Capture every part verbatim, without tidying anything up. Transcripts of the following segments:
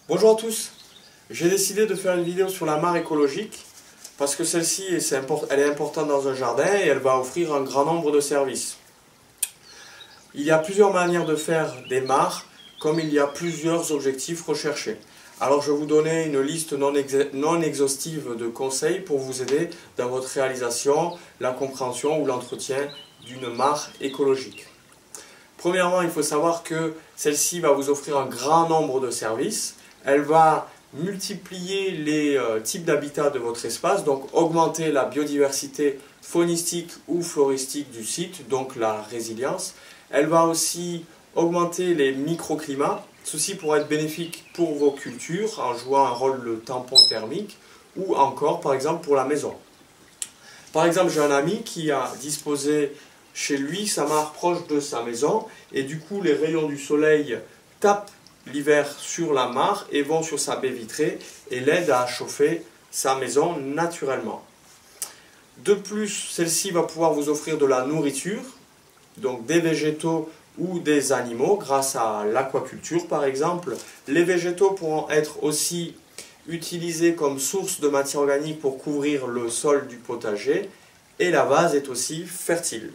Bonjour à tous, j'ai décidé de faire une vidéo sur la mare écologique parce que celle-ci elle est importante dans un jardin et elle va offrir un grand nombre de services. Il y a plusieurs manières de faire des mares comme il y a plusieurs objectifs recherchés. Alors je vais vous donner une liste non, ex non exhaustive de conseils pour vous aider dans votre réalisation, la compréhension ou l'entretien d'une mare écologique. Premièrement, il faut savoir que celle-ci va vous offrir un grand nombre de services. Elle va multiplier les euh, types d'habitat de votre espace, donc augmenter la biodiversité faunistique ou floristique du site, donc la résilience. Elle va aussi augmenter les microclimats. Ceci pourra être bénéfique pour vos cultures en jouant un rôle de tampon thermique ou encore par exemple pour la maison. Par exemple, j'ai un ami qui a disposé chez lui sa mare proche de sa maison et du coup les rayons du soleil tapent l'hiver sur la mare et vont sur sa baie vitrée et l'aident à chauffer sa maison naturellement. De plus, celle-ci va pouvoir vous offrir de la nourriture, donc des végétaux ou des animaux grâce à l'aquaculture par exemple. Les végétaux pourront être aussi utilisés comme source de matière organique pour couvrir le sol du potager et la vase est aussi fertile.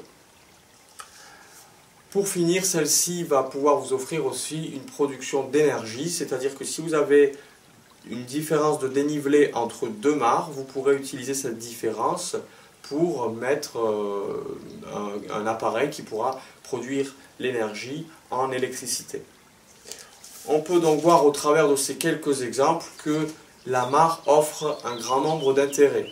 Pour finir, celle-ci va pouvoir vous offrir aussi une production d'énergie, c'est-à-dire que si vous avez une différence de dénivelé entre deux mares, vous pourrez utiliser cette différence pour mettre euh, un, un appareil qui pourra produire l'énergie en électricité. On peut donc voir au travers de ces quelques exemples que la mare offre un grand nombre d'intérêts.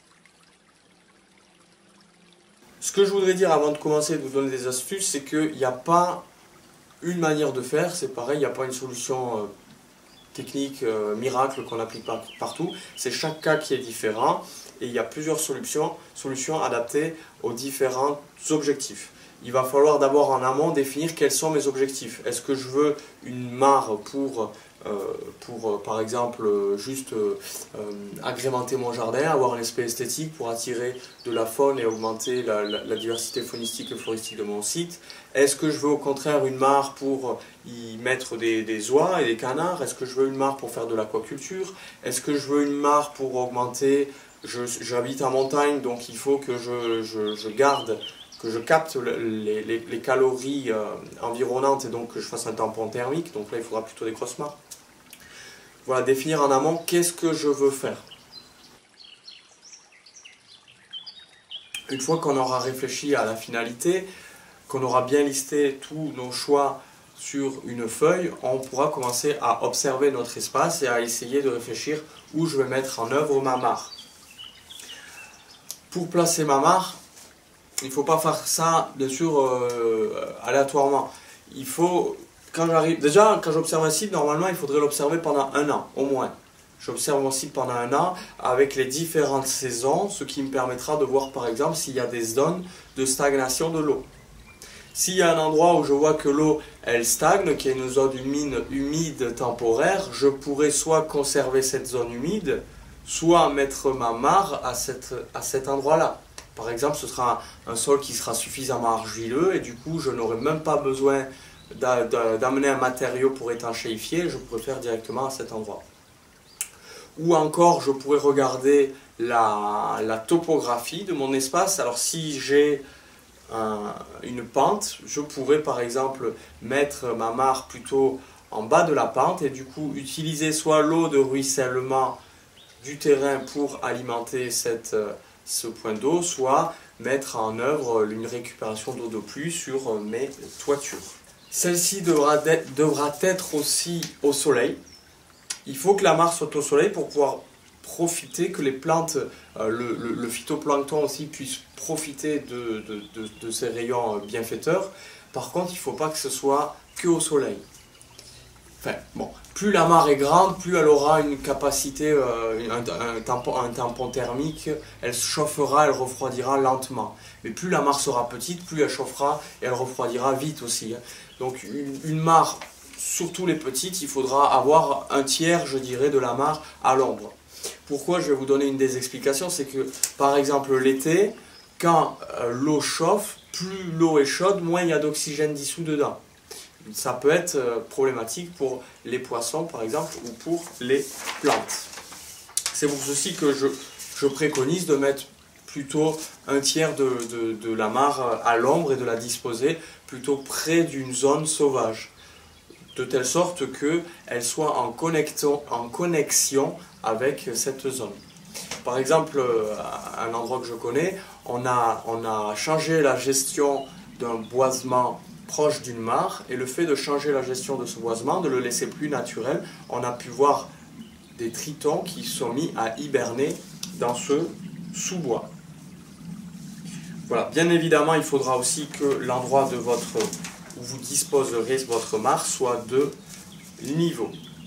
Ce que je voudrais dire avant de commencer de vous donner des astuces, c'est qu'il n'y a pas une manière de faire, c'est pareil, il n'y a pas une solution euh, technique, euh, miracle qu'on applique pas partout, c'est chaque cas qui est différent et il y a plusieurs solutions, solutions adaptées aux différents objectifs. Il va falloir d'abord en amont définir quels sont mes objectifs. Est-ce que je veux une mare pour, euh, pour euh, par exemple, euh, juste euh, euh, agrémenter mon jardin, avoir un aspect esthétique pour attirer de la faune et augmenter la, la, la diversité faunistique et floristique de mon site? Est-ce que je veux au contraire une mare pour y mettre des, des oies et des canards? Est-ce que je veux une mare pour faire de l'aquaculture? Est-ce que je veux une mare pour augmenter... J'habite en montagne, donc il faut que je, je, je garde... que je capte les, les, les calories euh, environnantes et donc que je fasse un tampon thermique, donc là il faudra plutôt des grosses mares. Voilà, définir en amont qu'est-ce que je veux faire. Une fois qu'on aura réfléchi à la finalité, qu'on aura bien listé tous nos choix sur une feuille, on pourra commencer à observer notre espace et à essayer de réfléchir où je vais mettre en œuvre ma mare. Pour placer ma mare, il ne faut pas faire ça, bien sûr, euh, aléatoirement. Il faut, quand j'arrive, déjà, quand j'observe un site, normalement, il faudrait l'observer pendant un an, au moins. J'observe mon site pendant un an avec les différentes saisons, ce qui me permettra de voir, par exemple, s'il y a des zones de stagnation de l'eau. S'il y a un endroit où je vois que l'eau, elle stagne, qu'il y a une zone humide, humide temporaire, je pourrais soit conserver cette zone humide, soit mettre ma mare à, cette, à cet endroit-là. Par exemple, ce sera un sol qui sera suffisamment argileux et du coup, je n'aurai même pas besoin d'amener un matériau pour étanchéifier, je pourrais faire directement à cet endroit. Ou encore, je pourrais regarder la, la topographie de mon espace. Alors, si j'ai un, une pente, je pourrais par exemple mettre ma mare plutôt en bas de la pente et du coup, utiliser soit l'eau de ruissellement du terrain pour alimenter cette ce point d'eau, soit mettre en œuvre une récupération d'eau de pluie sur mes toitures. Celle-ci devra, devra être aussi au soleil. Il faut que la mare soit au soleil pour pouvoir profiter, que les plantes, euh, le, le, le phytoplancton aussi puisse profiter de, de, de, de ces rayons bienfaiteurs. Par contre, il ne faut pas que ce soit que au soleil. Enfin, bon, plus la mare est grande, plus elle aura une capacité, euh, un, un, tampon, un tampon thermique, elle chauffera, elle refroidira lentement. Mais plus la mare sera petite, plus elle chauffera et elle refroidira vite aussi. Donc une, une mare, surtout les petites, il faudra avoir un tiers, je dirais, de la mare à l'ombre. Pourquoi? Je vais vous donner une des explications, c'est que par exemple l'été, quand euh, l'eau chauffe, plus l'eau est chaude, moins il y a d'oxygène dissous dedans. ça peut être problématique pour les poissons par exemple ou pour les plantes. C'est pour ceci que je, je préconise de mettre plutôt un tiers de, de, de la mare à l'ombre et de la disposer plutôt près d'une zone sauvage, de telle sorte qu'elle soit en, en connexion avec cette zone. Par exemple, à un endroit que je connais, on a, on a changé la gestion d'un boisement proche d'une mare, et le fait de changer la gestion de ce boisement, de le laisser plus naturel, on a pu voir des tritons qui sont mis à hiberner dans ce sous-bois. Voilà. Bien évidemment, il faudra aussi que l'endroit de votre, où vous disposerez votre mare soit de niveau.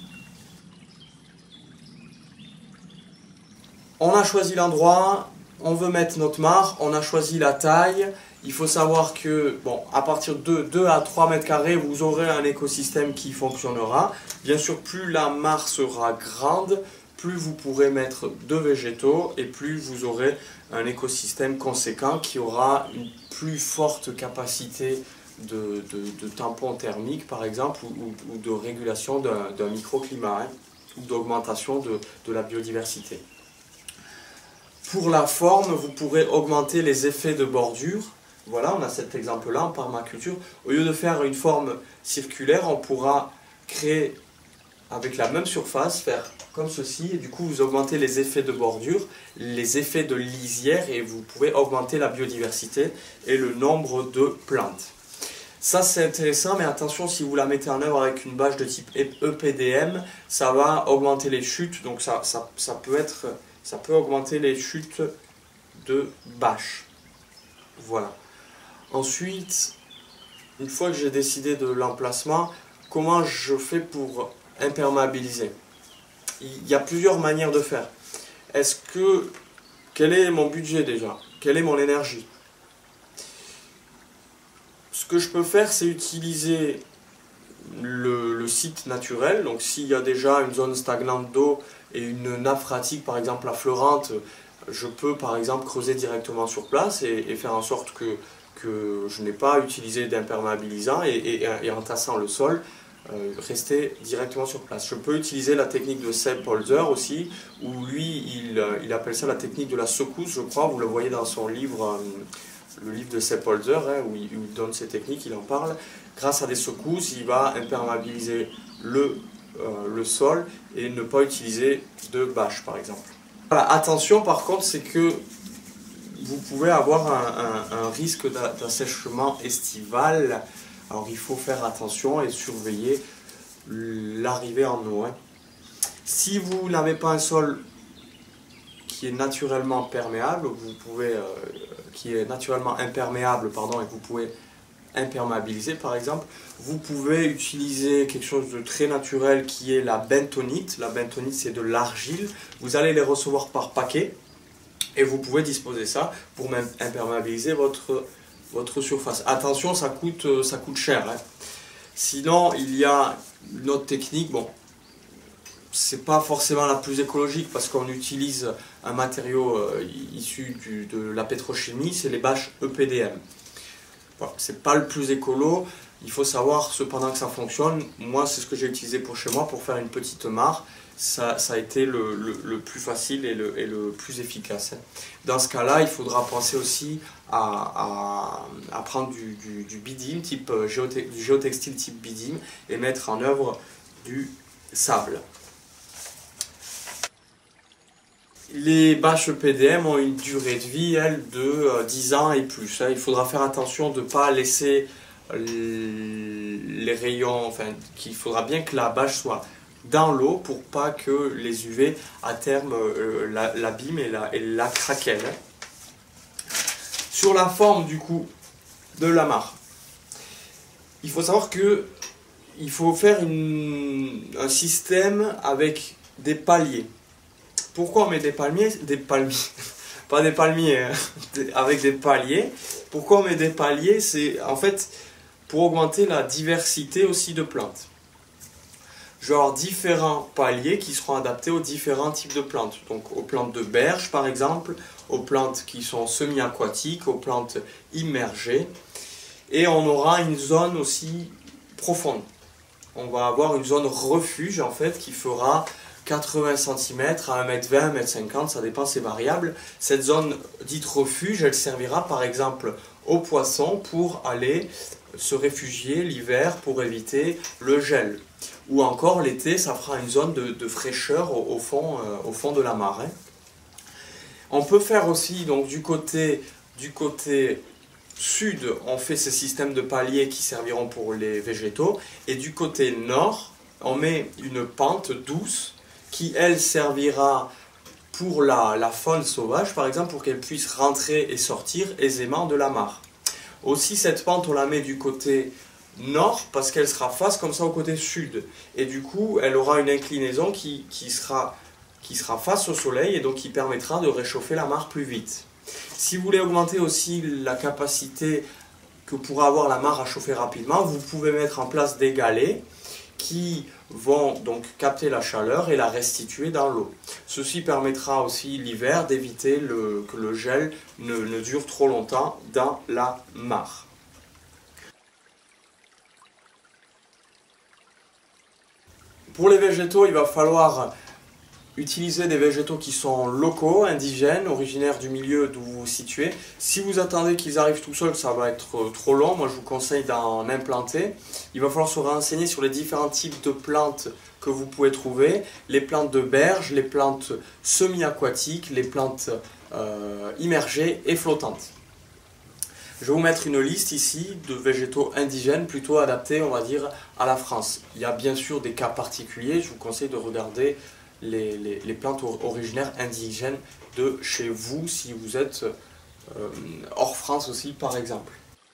On a choisi l'endroit, on veut mettre notre mare, on a choisi la taille. Il faut savoir que, bon, à partir de deux à trois mètres carrés, vous aurez un écosystème qui fonctionnera. Bien sûr, plus la mare sera grande, plus vous pourrez mettre de végétaux et plus vous aurez un écosystème conséquent qui aura une plus forte capacité de, de, de tampon thermique, par exemple, ou, ou de régulation d'un microclimat, hein, ou d'augmentation de, de la biodiversité. Pour la forme, vous pourrez augmenter les effets de bordure. Voilà, on a cet exemple-là en permaculture. Au lieu de faire une forme circulaire, on pourra créer avec la même surface, faire comme ceci, et du coup vous augmentez les effets de bordure, les effets de lisière, et vous pouvez augmenter la biodiversité et le nombre de plantes. Ça c'est intéressant, mais attention, si vous la mettez en œuvre avec une bâche de type E P D M, ça va augmenter les chutes, donc ça, ça, ça, peut, être, ça peut augmenter les chutes de bâche. Voilà. Ensuite, une fois que j'ai décidé de l'emplacement, comment je fais pour imperméabiliser? Il y a plusieurs manières de faire. Est-ce que, quel est mon budget déjà? Quelle est mon énergie? Ce que je peux faire, c'est utiliser le, le site naturel. Donc s'il y a déjà une zone stagnante d'eau et une nappe phréatique par exemple affleurante, je peux par exemple creuser directement sur place et, et faire en sorte que, que je n'ai pas utilisé d'imperméabilisant et, et, et en tassant le sol, Euh, rester directement sur place. Je peux utiliser la technique de Sepp Holzer aussi, où lui, il, il appelle ça la technique de la secousse, je crois. Vous le voyez dans son livre, euh, le livre de Sepp Holzer, hein, où, il, où il donne ces techniques, il en parle. Grâce à des secousses, il va imperméabiliser le, euh, le sol et ne pas utiliser de bâche, par exemple. Voilà, attention, par contre, c'est que vous pouvez avoir un, un, un risque d'assèchement estival. Alors il faut faire attention et surveiller l'arrivée en eau. Hein. Si vous n'avez pas un sol qui est naturellement perméable, vous pouvez, euh, qui est naturellement imperméable, pardon, et que vous pouvez imperméabiliser par exemple, vous pouvez utiliser quelque chose de très naturel qui est la bentonite. La bentonite, c'est de l'argile. Vous allez les recevoir par paquet et vous pouvez disposer ça pour même imperméabiliser votre votre surface. Attention, ça coûte, ça coûte cher. Hein. Sinon, il y a une autre technique. Bon, c'est pas forcément la plus écologique parce qu'on utilise un matériau euh, issu du, de la pétrochimie, c'est les bâches E P D M. Voilà, c'est pas le plus écolo. Il faut savoir cependant que ça fonctionne. Moi, c'est ce que j'ai utilisé pour chez moi pour faire une petite mare. Ça, ça a été le, le, le plus facile et le, et le plus efficace. Dans ce cas-là, il faudra penser aussi à, à, à prendre du, du, du bidim, type géote, du géotextile type bidim, et mettre en œuvre du sable. Les bâches E P D M ont une durée de vie, elles, de dix ans et plus. Il faudra faire attention de ne pas laisser les rayons, enfin, qu'il faudra bien que la bâche soit dans l'eau pour pas que les U V à terme euh, l'abîment et la, et la craquellent. Sur la forme du coup de la mare, il faut savoir que il faut faire une, un système avec des paliers. Pourquoi on met des palmiers, des palmiers, pas des palmiers, hein, avec des paliers. Pourquoi on met des paliers? C'est en fait pour augmenter la diversité aussi de plantes. Genre différents paliers qui seront adaptés aux différents types de plantes. Donc aux plantes de berge par exemple, aux plantes qui sont semi-aquatiques, aux plantes immergées. Et on aura une zone aussi profonde. On va avoir une zone refuge en fait qui fera quatre-vingts centimètres à un mètre vingt, un mètre cinquante, ça dépend, c'est variable. Cette zone dite refuge, elle servira par exemple aux poissons pour aller se réfugier l'hiver pour éviter le gel. Ou encore l'été, ça fera une zone de, de fraîcheur au, au, fond, euh, au fond de la mare. Hein. On peut faire aussi, donc du côté, du côté sud, on fait ces systèmes de paliers qui serviront pour les végétaux. Et du côté nord, on met une pente douce qui, elle, servira pour la, la faune sauvage, par exemple, pour qu'elle puisse rentrer et sortir aisément de la mare. Aussi, cette pente, on la met du côté nord parce qu'elle sera face comme ça au côté sud. Et du coup, elle aura une inclinaison qui, qui, sera, qui sera face au soleil et donc qui permettra de réchauffer la mare plus vite. Si vous voulez augmenter aussi la capacité que pourra avoir la mare à chauffer rapidement, vous pouvez mettre en place des galets qui vont donc capter la chaleur et la restituer dans l'eau. Ceci permettra aussi l'hiver d'éviter le, que le gel ne, ne dure trop longtemps dans la mare. Pour les végétaux, il va falloir utiliser des végétaux qui sont locaux, indigènes, originaires du milieu d'où vous vous situez. Si vous attendez qu'ils arrivent tout seuls, ça va être trop long. Moi, je vous conseille d'en implanter. Il va falloir se renseigner sur les différents types de plantes que vous pouvez trouver. Les plantes de berge, les plantes semi-aquatiques, les plantes euh, immergées et flottantes. Je vais vous mettre une liste ici de végétaux indigènes plutôt adaptés, on va dire, à la France. Il y a bien sûr des cas particuliers. Je vous conseille de regarder Les, les, les plantes originaires indigènes de chez vous, si vous êtes euh, hors France aussi, par exemple.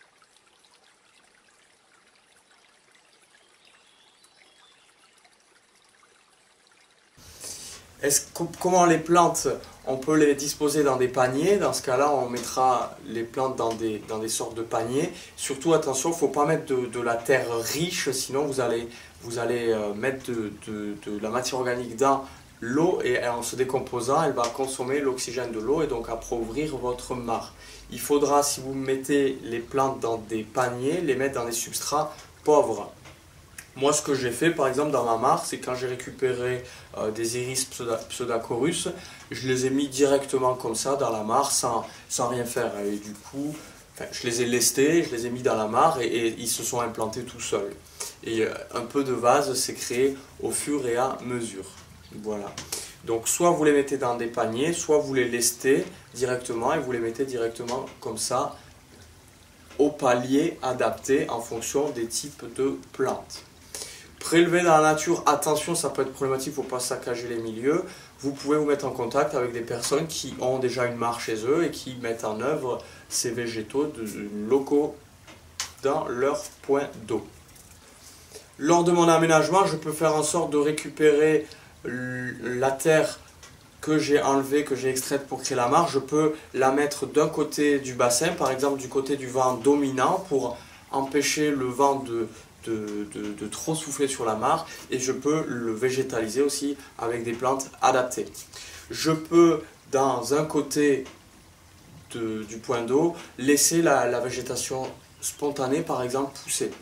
Est-ce, comment les plantes, on peut les disposer dans des paniers? Dans ce cas-là, on mettra les plantes dans des, dans des sortes de paniers. Surtout, attention, il ne faut pas mettre de, de la terre riche, sinon vous allez, vous allez mettre de, de, de la matière organique dans l'eau et en se décomposant, elle va consommer l'oxygène de l'eau et donc appauvrir votre mare. Il faudra, si vous mettez les plantes dans des paniers, les mettre dans des substrats pauvres. Moi, ce que j'ai fait, par exemple, dans ma mare, c'est quand j'ai récupéré euh, des iris pseudacorus, je les ai mis directement comme ça dans la mare, sans, sans rien faire. Et du coup, enfin, je les ai lestés, je les ai mis dans la mare et, et ils se sont implantés tout seuls. Et euh, un peu de vase s'est créé au fur et à mesure. Voilà. Donc, soit vous les mettez dans des paniers, soit vous les lestez directement et vous les mettez directement comme ça au palier adapté en fonction des types de plantes. Prélever dans la nature, attention, ça peut être problématique, il ne faut pas saccager les milieux. Vous pouvez vous mettre en contact avec des personnes qui ont déjà une mare chez eux et qui mettent en œuvre ces végétaux de, locaux dans leur point d'eau. Lors de mon aménagement, je peux faire en sorte de récupérer la terre que j'ai enlevée, que j'ai extraite pour créer la mare. Je peux la mettre d'un côté du bassin, par exemple du côté du vent dominant, pour empêcher le vent de, de, de, de trop souffler sur la mare, et je peux le végétaliser aussi avec des plantes adaptées. Je peux, dans un côté de, du point d'eau, laisser la, la végétation spontanée, par exemple, pousser,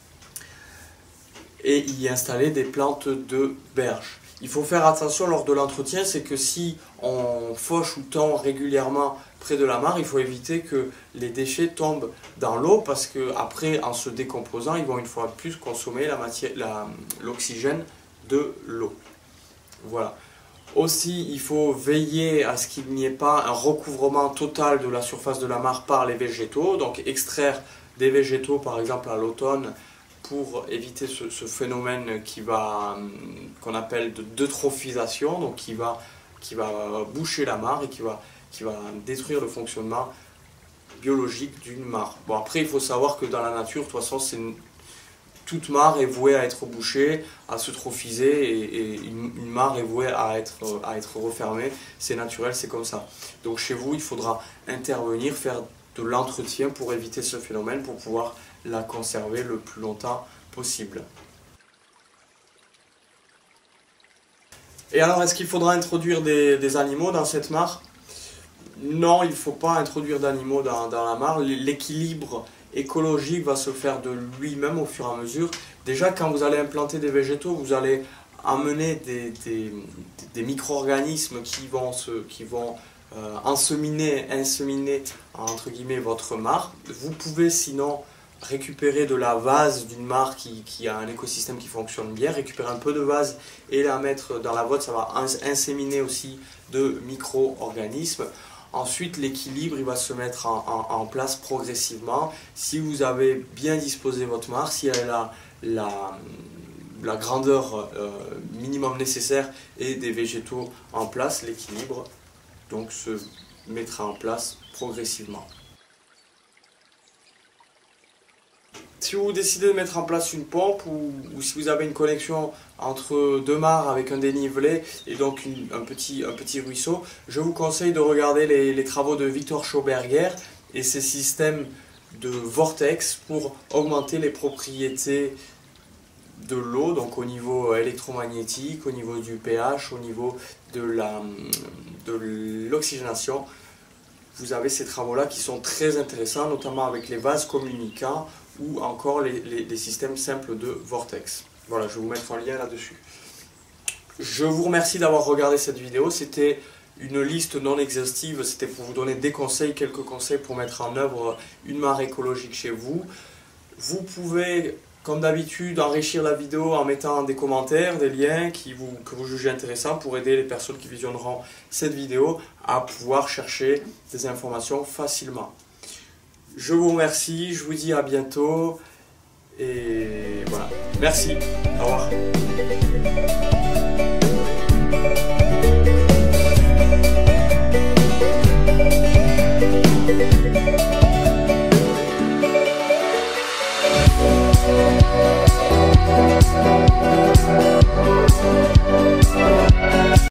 et y installer des plantes de berge. Il faut faire attention lors de l'entretien, c'est que si on fauche ou tond régulièrement près de la mare, il faut éviter que les déchets tombent dans l'eau parce qu'après, en se décomposant, ils vont une fois de plus consommer la matière, la, l'oxygène de l'eau. Voilà. Aussi, il faut veiller à ce qu'il n'y ait pas un recouvrement total de la surface de la mare par les végétaux, donc extraire des végétaux par exemple à l'automne, pour éviter ce, ce phénomène qui va, qu'on appelle de d'eutrophisation, donc qui va, qui va boucher la mare et qui va, qui va détruire le fonctionnement biologique d'une mare. Bon, après, il faut savoir que dans la nature, de toute façon, c'est une, toute mare est vouée à être bouchée, à s'eutrophiser, et, et une, une mare est vouée à être, à être refermée. C'est naturel, c'est comme ça. Donc chez vous, il faudra intervenir, faire de l'entretien pour éviter ce phénomène, pour pouvoir la conserver le plus longtemps possible. Et alors, est-ce qu'il faudra introduire des, des animaux dans cette mare? Non, il ne faut pas introduire d'animaux dans, dans la mare. L'équilibre écologique va se faire de lui-même au fur et à mesure. Déjà, quand vous allez implanter des végétaux, vous allez amener des, des, des micro-organismes qui vont, se, qui vont euh, enseminer, inséminer entre guillemets votre mare. Vous pouvez sinon récupérer de la vase d'une mare qui, qui a un écosystème qui fonctionne bien, récupérer un peu de vase et la mettre dans la vôtre, ça va inséminer aussi de micro-organismes. Ensuite, l'équilibre il va se mettre en, en, en place progressivement. Si vous avez bien disposé votre mare, si elle a la, la grandeur euh, minimum nécessaire et des végétaux en place, l'équilibre donc se mettra en place progressivement. Si vous décidez de mettre en place une pompe ou, ou si vous avez une connexion entre deux mares avec un dénivelé et donc une, un, petit, un petit ruisseau, je vous conseille de regarder les, les travaux de Victor Schauberger et ses systèmes de vortex pour augmenter les propriétés de l'eau, donc au niveau électromagnétique, au niveau du pH, au niveau de la, de l'oxygénation. Vous avez ces travaux-là qui sont très intéressants, notamment avec les vases communicants ou encore les, les, les systèmes simples de vortex. Voilà, je vais vous mettre un lien là-dessus. Je vous remercie d'avoir regardé cette vidéo. C'était une liste non exhaustive, c'était pour vous donner des conseils, quelques conseils pour mettre en œuvre une mare écologique chez vous. Vous pouvez, comme d'habitude, enrichir la vidéo en mettant des commentaires, des liens qui vous, que vous jugez intéressants pour aider les personnes qui visionneront cette vidéo à pouvoir chercher des informations facilement. Je vous remercie, je vous dis à bientôt et voilà. Merci, au revoir. We'll be right back.